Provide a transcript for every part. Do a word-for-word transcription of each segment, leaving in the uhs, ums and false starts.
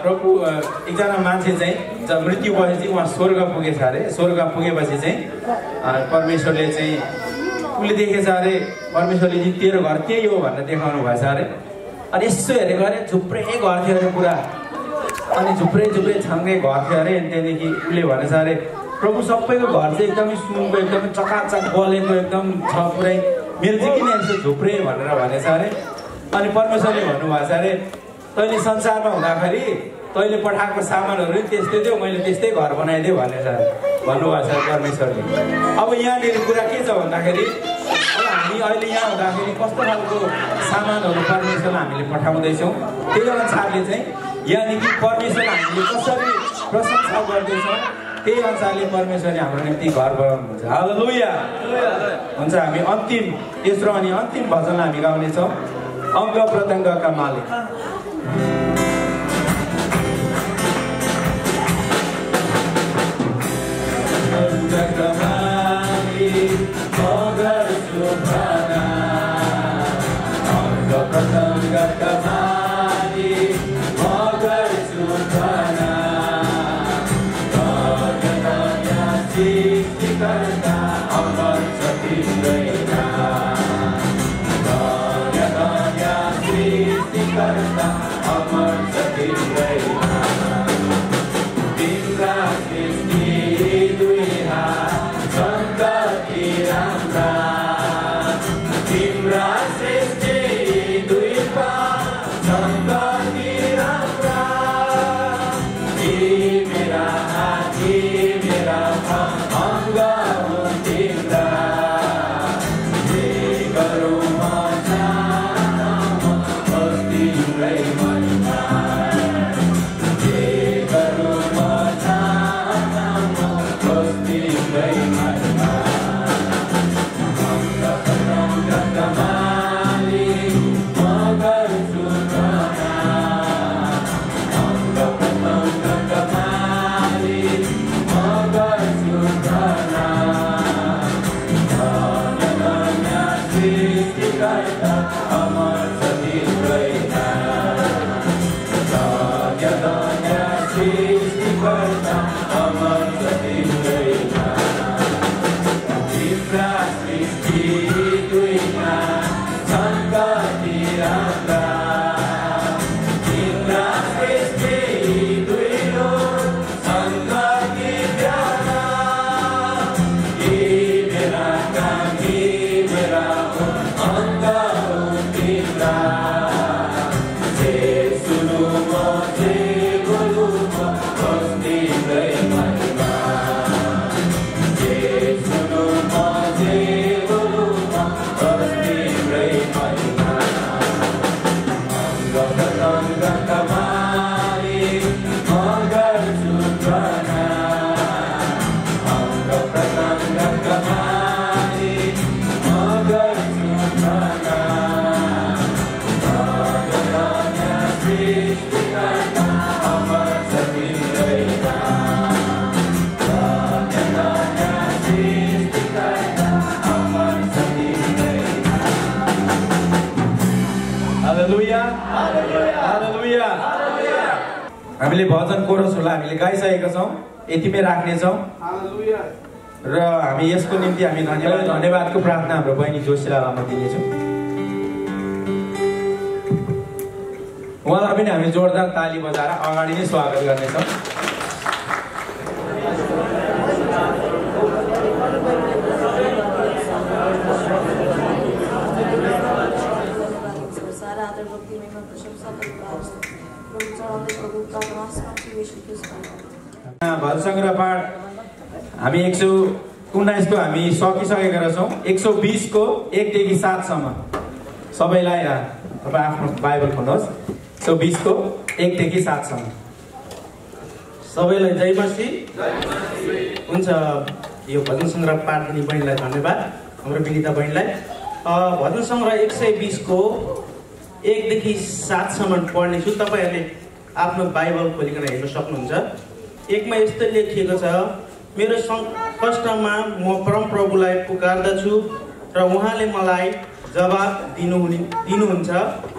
प्रभु एकजना मान्छे चाहिँ जब मृत्यु भएपछि उहाँ स्वर्ग पुगेछ अरे। स्वर्ग पुगेपछि चाहिँ परमेश्वरले चाहिँ उसले देखेछ अरे, परमेश्वरले चाहिँ तेरो घर त्यही हो भनेर देखाउनु भएछ अरे। अनि यसो हेरेको अरे झुप्रै घर थियो अरे पुरा, अनि झुप्रै झुप्रै छाङ्गे घर थियो अरे। अनि त्यहाँदेखि उसले भनेछ अरे प्रभु सबैको घर चाहिँ एकदमै सुनको एकदमै चकाचक बलेको एकदम छ पुरै, मेरो चाहिँ किन यस्तो झुप्रे भनेर भनेछ अरे। अनि परमेश्वरले भन्नुभएको छ अरे तैँले संसारमा हुँदाखेरि तैँले पठाएको सामानहरू त्यस्तै थियो, मैले त्यस्तै घर बनाइदिएँ भनेछ भन्नुभएको छ परमेश्वरले। अब यहाँनिर कुरा के छ भन्दाखेरि अब हामी अहिले यहाँ हुँदाखेरि कस्तो खालको सामानहरू परमेश्वरलाई हामीले पठाउँदैछौँ, त्यही अनुसारले चाहिँ यहाँदेखि परमेश्वर हामीले कसरी प्रशंसा गर्दैछौँ त्यही अनुसारले परमेश्वरले हाम्रो निम्ति घर बनाउनुहुन्छ। हालेलुया। हुन्छ हामी अन्तिम तेस्रो अनि अन्तिम भजन हामी गाउनेछौँ, अङ्ग प्रत्यङ्गका मालिक। हामीले भजन कोरसहरूलाई हामीले गाइसकेका छौँ, यतिमै राख्नेछौँ र हामी यसको निम्ति हामी धन्यवाद धन्यवादको प्रार्थना हाम्रो बहिनी जोशीलाई म दिनेछु। उहाँलाई पनि हामी जोरदार ताली बजाएर अगाडि नै स्वागत गर्नेछौँ। भजन सङ्ग्रह पाठ हामी एक सौ उन्नाइसको हामी सकिसकेका रहेछौँ। एक सौ बिसको एकदेखि सातसम्म सबैलाई तपाईँ आफ्नो बाइबल खोल्नुहोस्। एक सौ बिसको एकदेखि सातसम्म सबैलाई जय मसी। हुन्छ, यो भजन सङ्ग्रह पाठ दिने बहिनीलाई धन्यवाद, हाम्रो विनिता बहिनीलाई। भजन सङ्ग्रह एक सय बिसको एकदेखि सातसम्म पढ्नेछु। तपाईँहरूले आफ्नो बाइबल खोलिकन हेर्न सक्नुहुन्छ। एकमा यस्तो लेखिएको छ, मेरो कष्टमा म परमप्रभुलाई पुकार्दछु र उहाँले मलाई जवाब दिनुहुने दिनुहुन्छ।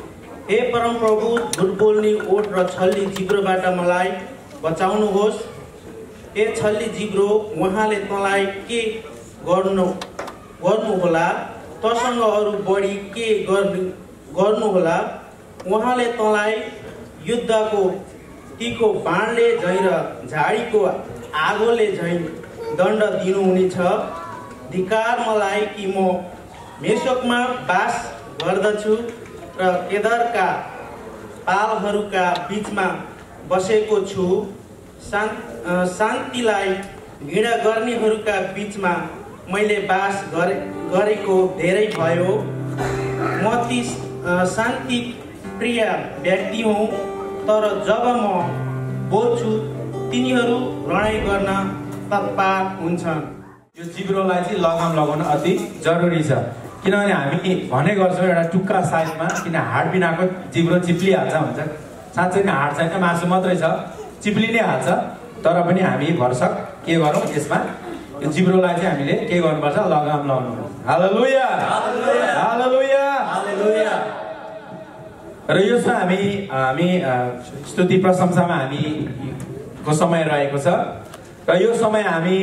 हे परमप्रभु, झुट बोल्ने ओठ र छल्ली जिब्रोबाट मलाई बचाउनुहोस्। हे छल्ली जिब्रो, उहाँले तँलाई के गर्नु गर्नुहोला, तसँग अरू बढी के गर्नु गर्नुहोला। उहाँले तँलाई युद्धको तीको बाणले झैँ र झाडीको आगोले झैँ दण्ड दिनुहुनेछ। धिक्कार मलाई कि म मेसोकमा बास गर्दछु र केदारका पालहरूका बिचमा बसेको छु। शान्तिलाई घृणा गर्नेहरूका बिचमा मैले बास गरे गरेको धेरै भयो। म ती शान्ति प्रिय व्यक्ति हुँ, तर जब म बोल्छु तिनीहरू लडाइँ गर्न तत्पर हुन्छन्। यो जिब्रोलाई चाहिँ लगाम लगाउन अति जरुरी छ, किनभने हामी भने गर्छौँ एउटा टुक्का साइजमा, किन हाड बिनाको जिब्रो चिप्लिहाल्छ भन्छ। साँच्चै नै हाड छैन, मासु मात्रै छ, चिप्लि नै हाल्छ। तर पनि हामी भरसक के गरौँ, यसमा यो जिब्रोलाई चाहिँ हामीले के गर्नुपर्छ, लगाम लगाउनु। हालेलुया हालेलुया हालेलुया। र यसमा हामी हामी स्तुति प्रशंसामा हामीको समय रहेको छ। र यो समय हामी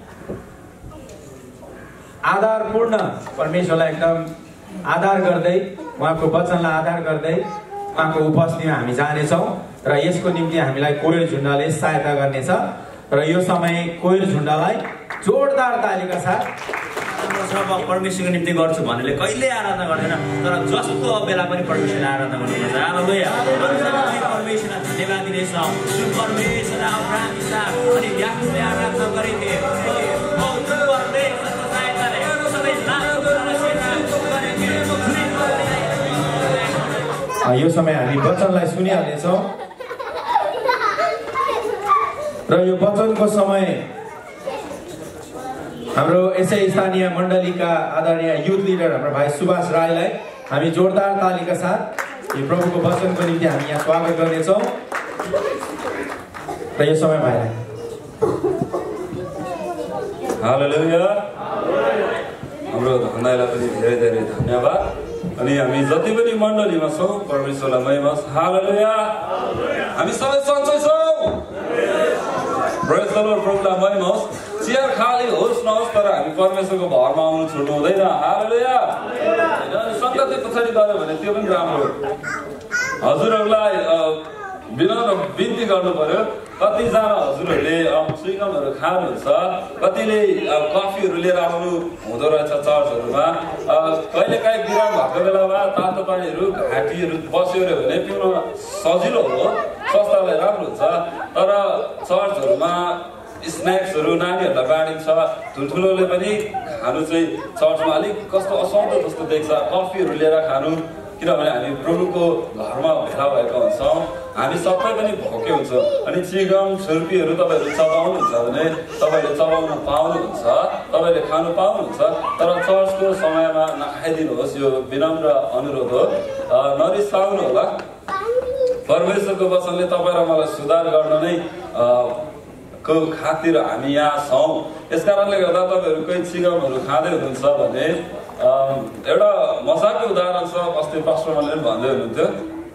आधारपूर्ण परमेश्वरलाई एकदम आधार गर्दै, उहाँको वचनलाई आधार गर्दै उहाँको उपस्थितिमा हामी जानेछौँ। र यसको निम्ति हामीलाई कोयर झुन्डाले सहायता गर्नेछ। र यो समय कोयर झुन्डालाई जोरदार तालीका साथ परमेश्वरको निम्ति गर्छु भन्नेले कहिले आराधना गर्दैन, तर जस्तो बेला पनि परमेश्वरलाई आराधना गर्नुपर्छ। हालेलुया। परमेश्वरलाई धन्यवाद दिनेछौँ, जुन परमेश्वरलाई अपराधी छ अनि याकुबले आराधना गरेथे। यो समय हामी वचनलाई सुनिहाल्नेछौँ। र यो वचनको समय हाम्रो यसै स्थानीय मण्डलीका आदरणीय युथ लिडर हाम्रो भाइ सुभाष राईलाई हामी जोरदार तालीका साथ यो प्रभुको वचनको निम्ति हामी यहाँ स्वागत गर्नेछौँ। र यो समय भाइलाई हालेलुया। हाम्रो धन्दालाई पनि धेरै धेरै धन्यवाद। अनि हामी जति पनि मण्डलीमा छौँ परमेश्वरलाई महिमा होस्। हालेलुया। हामी सबै सन्चै छौँ। प्रेज द लर्ड। प्रभुलाई महिमा होस्। चियर खाली होस् नहोस्, तर हामी परमेश्वरको भरमा आउनु छुट्नु हुँदैन। हालेलुया। सङ्गति पछाडि गयो भने त्यो पनि राम्रो। हजुरहरूलाई विनम्र बिन्ती गर्नु पर्यो। कतिजना हजुरहरूले स्विगमहरू खानुहुन्छ, कतिले कफीहरू लिएर आउनु हुँदो रहेछ चर्चहरूमा। कहिलेकाहीँ बिराम भएको बेलामा तातो पानीहरू घाँटीहरू बस्यो अरे भने पिउन सजिलो हो, स्वास्थ्यलाई राम्रो हुन्छ। तर चर्चहरूमा स्न्याक्सहरू नानीहरूलाई बाँडिन्छ। ठुल्ठुलोले पनि खानु चाहिँ चर्चमा अलिक कस्तो असुहाउँदो जस्तो देख्छ, कफीहरू लिएर खानु। किनभने हामी प्रभुको घरमा भेला भएका हुन्छौँ, हामी सबै पनि भोकै हुन्छौँ। अनि चिगम छुर्पीहरू तपाईँहरू चबाउनुहुन्छ भने तपाईँले चबाउनु पाउनुहुन्छ, तपाईँले खानु पाउनुहुन्छ। तर चर्चको समयमा नखाइदिनुहोस्, यो विनम्र अनुरोध हो। नरिसाउनु होला। परमेश्वरको वचनले तपाईँ र मलाई सुधार गर्न नै को खातिर हामी यहाँ छौँ। यस कारणले गर्दा तपाईँहरू कोही चिगमहरू खाँदै हुनुहुन्छ भने एउटा मजाको उदाहरण छ। अस्ति पास्टरले पनि भन्दै हुनुहुन्थ्यो,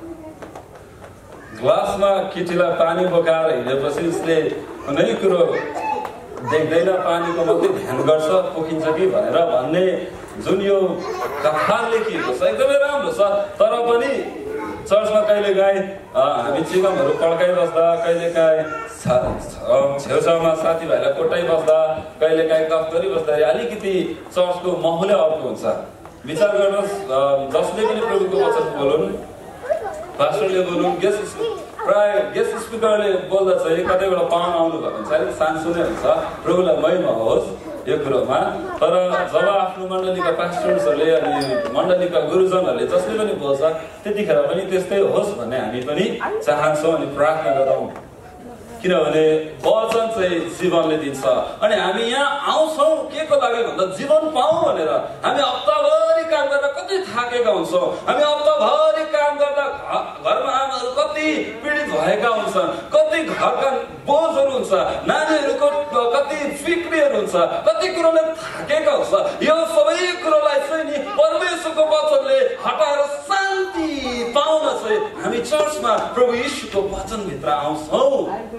ग्लासमा केटीलाई पानी बोकाएर हिँडेपछि उसले कुनै कुरो देख्दैन, पानीको मात्रै ध्यान गर्छ, पोखिन्छ कि भनेर भन्ने जुन यो कथा लेखिएको छ एकदमै राम्रो छ। तर पनि चर्चमा कहिलेकाहीँ हामी चिगमहरू पड्काइबस्दा, कहिलेकाहीँ छेउछाउमा साथीभाइलाई कोटाइबस्दा, कहिलेकाहीँ गफ गरिबस्दाखेरि अलिकति चर्चको माहौलै अर्को हुन्छ। विचार गर्नुहोस्, जसले पनि प्रभुको वचन बोलुन्, पास्टरले बोलुन्, गेस्ट प्राय गेस्ट स्पिकरले बोल्दा चाहिँ कतैबाट पाहुना आउनु भएको हुन्छ, अलिक सानो नै हुन्छ। प्रभुलाई महिमा होस् यो कुरोमा। तर जब आफ्नो मण्डलीका पास्टर्सहरूले अनि मण्डलीका गुरुजनहरूले जसले पनि बोल्छ त्यतिखेर पनि त्यस्तै होस् भन्ने हामी पनि चाहन्छौँ अनि प्रार्थना गरौँ। किनभने वचन चाहिँ जीवनले दिन्छ। अनि हामी यहाँ आउँछौँ के को लागि भन्दा जीवन पाऊँ भनेर। हामी हप्ताभरि काम गर्दा कति थाकेका हुन्छौँ, हामी हप्ताभरि काम गर्दा घरमा आमाहरू कति पीडित भएका हुन्छन्, कति घरका बोझहरू हुन्छ, नानीहरूको कति फिक्रीहरू हुन्छ, कति कुरोले थाकेका हुन्छ। यो सबै कुरोलाई चाहिँ नि परमेश्वरको वचनले हटाएर शान्ति पाउन प्रभु यीशुको वचनभित्र आउँछौँ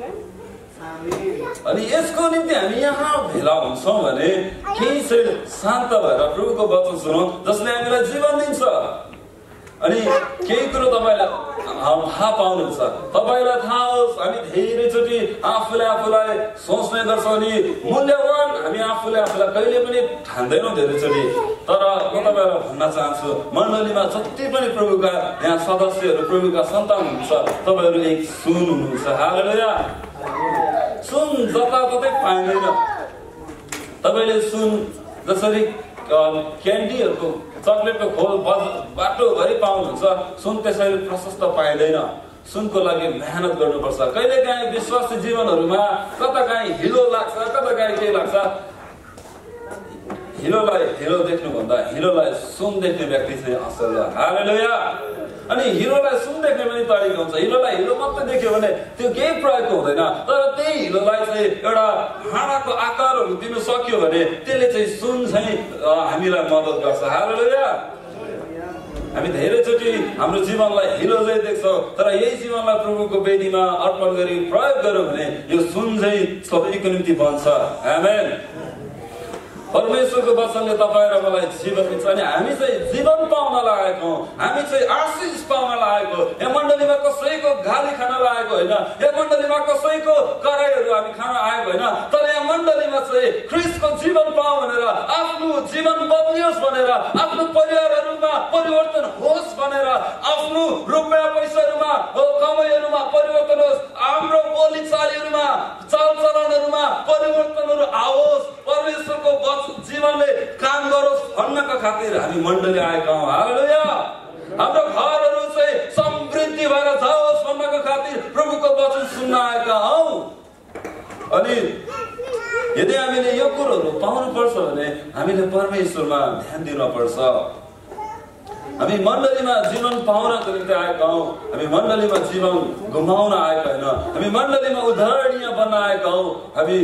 अनि यसको निम्ति हामी यहाँ भेला हुन्छौँ भने केही चाहिँ शान्त भएर प्रभुको वचन सुनौँ जसले हामीलाई जीवन दिन्छ। अनि केही कुरो तपाईँलाई थाहा पाउनुहुन्छ, तपाईँलाई थाहा होस् हामी धेरैचोटि आफूले आफूलाई सोच्ने गर्छौँ नि मूल्यवान हामी आफूले आफूलाई कहिले पनि ठान्दैनौँ धेरैचोटि। तर म तपाईँलाई भन्न चाहन्छु मण्डलीमा जति पनि प्रभुका यहाँ सदस्यहरू प्रभुका सन्तान हुनुहुन्छ तपाईँहरू एक सुन हुनुहुन्छ। हालेलुया। सुन जताततै पाइँदैन। तपाईँले सुन जसरी क्यान्डीहरूको चक्लेटको खोल बाटोभरि पाउनुहुन्छ, सुन त्यसरी प्रशस्त पाइँदैन। सुनको लागि मेहनत गर्नुपर्छ। कहिले काहीँ विश्वासी जीवनहरूमा कता काहीँ हिलो लाग्छ, कता काहीँ के लाग्छ। हिलोलाई हिलो देख्नुभन्दा हिलोलाई सुन देख्ने व्यक्ति चाहिँ असल हो। हालेलुया। अनि हिलोलाई सुन देख्ने पनि तरिका हुन्छ। हिलोलाई हिलो मात्रै देख्यो भने त्यो केही प्रयोगको हुँदैन, तर त्यही हिलोलाई चाहिँ एउटा हाँडाको आकारहरू दिनु सक्यो भने त्यसले चाहिँ सुन चाहिँ हामीलाई मद्दत गर्छ। हालेलुया। हामी धेरैचोटि हाम्रो जीवनलाई हिलो चाहिँ देख्छौँ, तर यही जीवनलाई प्रभुको वेदीमा अर्पण गरी प्रयोग गर्यो भने यो सुन चाहिँ सबैको निम्ति बन्छ। आमेन। परमेश्वरको वचनले तपाईँ र मलाई जीवन दिन्छ अनि हामी चाहिँ जीवन पाउन लागेको हौँ, हामी चाहिँ आशिष पाउन लागेको। यहाँ मण्डलीमा कसैको गाली खान लागेको होइन, यहाँ मण्डलीमा कसैको कराईहरू हामी खान आएको होइन, तर यहाँ मण्डलीमा चाहिँ ख्रिस्टको जीवन पाऊ भनेर, आफ्नो जीवन बदलियोस् भनेर, आफ्नो परिवारहरूमा परिवर्तन होस् भनेर, आफ्नो रुपियाँ पैसाहरूमा कमाइहरूमा परिवर्तन होस्, हाम्रो बोलीचालीहरूमा चालचलनहरूमा परिवर्तनहरू आओस्, परमेश्वरको जीवनले काम गरोस् भन्नको खातिर हामी मण्डली आएका हौँ। हालेलुया। हाम्रो घरहरू चाहिँ समृद्धि भएर जाओस् भन्नको खातिर प्रभुको वचन सुन्न आएका हौँ। अनि यदि हामीले यो कुरोहरू पाउनुपर्छ भने हामीले परमेश्वरमा ध्यान दिनुपर्छ। हामी मण्डलीमा जीवन पाउनको निम्ति आएका हौँ, हामी मण्डलीमा जीवन गुमाउन आएका होइन, हामी मण्डलीमा उदाहरणीय बन्न आएका हौँ, हामी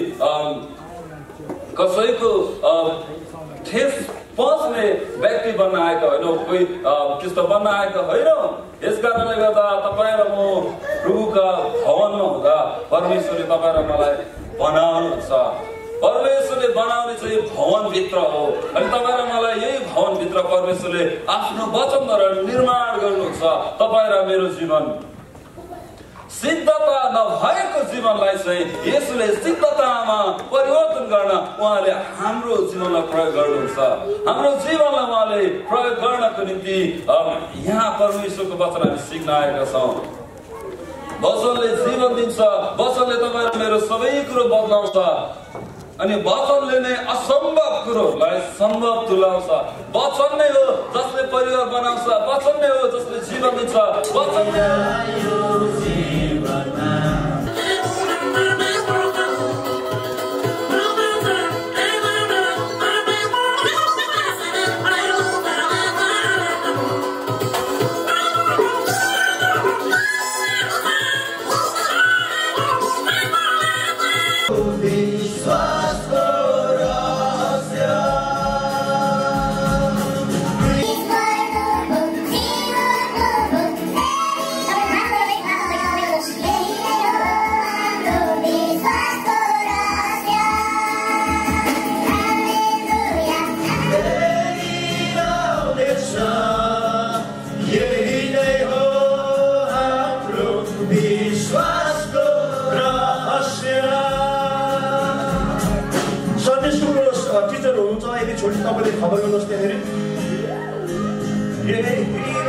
कसैको ठेस पहुँच्ने व्यक्ति बन्न आएका होइनौँ, कोही त्यस्तो बन्न आएका होइनौँ। यस कारणले गर्दा तपाईँ र म प्रभुका भवनमा हुँदा परमेश्वरले तपाईँ र मलाई बनाउनुहुन्छ। परमेश्वरले बनाउने चाहिँ भवनभित्र हो अनि तपाईँ र मलाई यही भवनभित्र परमेश्वरले आफ्नो वचनद्वारा निर्माण गर्नुहुन्छ। तपाईँ र मेरो जीवन सिद्धता नभएको जीवनलाई चाहिँ यसले सिद्धतामा परिवर्तन गर्न उहाँले हाम्रो जीवनलाई प्रयोग गर्नुहुन्छ। हाम्रो जीवनलाई उहाँले प्रयोग गर्नको निम्ति यहाँ परमेश्वरको वचन हामी सिक्न आएका छौँ। वचनले जीवन दिन्छ, वचनले तपाईँ मेरो सबै कुरो बदलाउँछ अनि वचनले नै असम्भव कुरोहरूलाई सम्भव तुल्याउँछ। वचन नै हो जसले परिवार बनाउँछ, वचन नै हो जसले जीवन दिन्छ, वचन नै खबर गर्नुहोस् त्यहाँनिर